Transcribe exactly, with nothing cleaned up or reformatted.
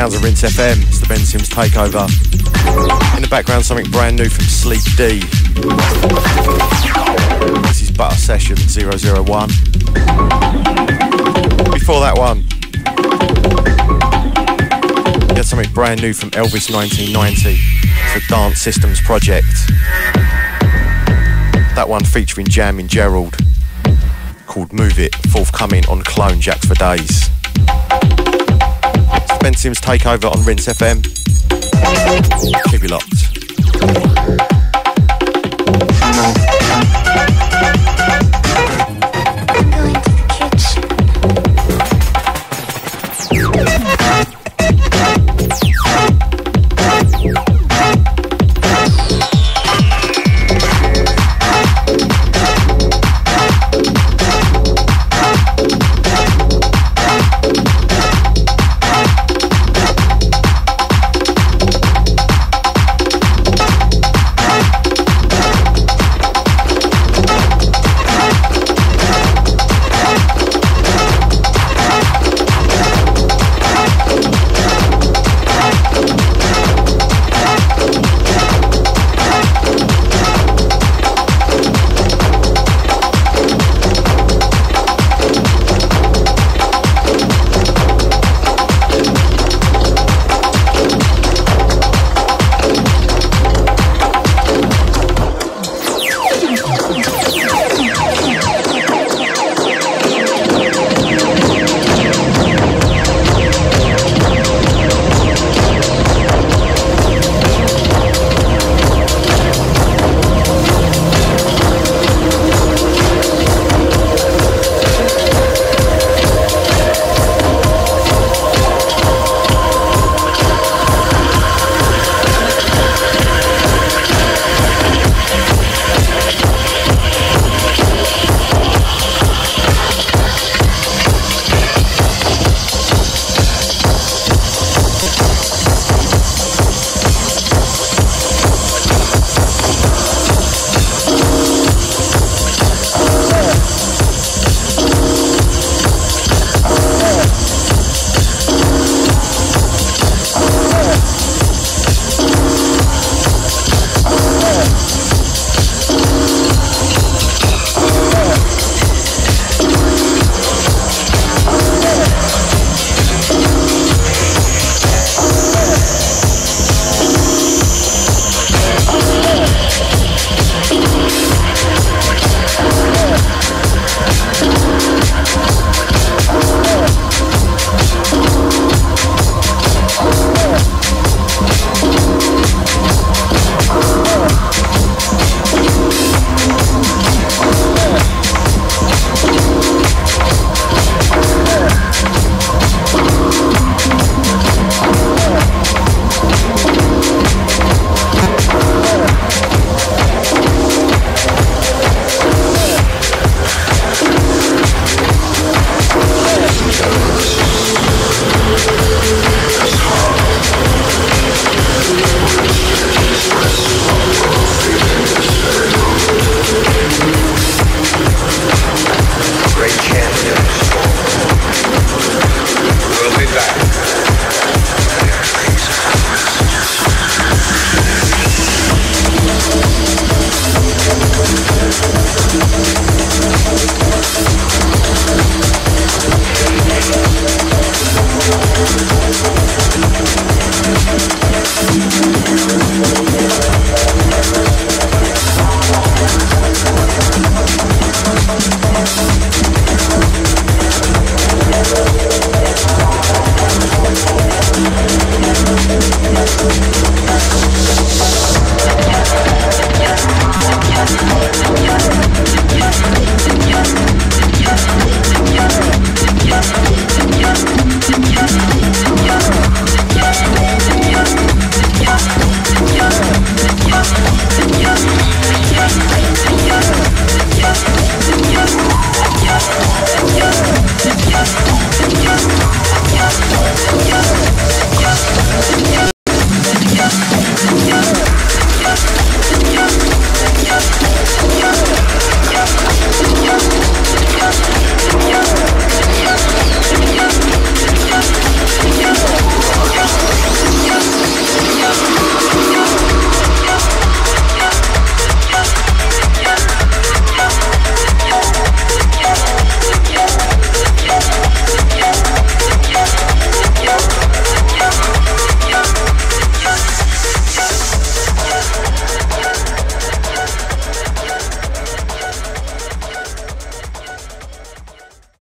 sounds of Rinse F M. It's the Ben Sims Takeover. In the background, something brand new from Sleep D. This is Butter Session zero zero one. Before that one, we had something brand new from Elvis nineteen ninety. It's the Dance Systems Project. That one featuring Jammin' Gerald, called Move It, forthcoming on Clone Jacks for Days. It's Ben Sims Takeover on Rinse F M. Keep it locked.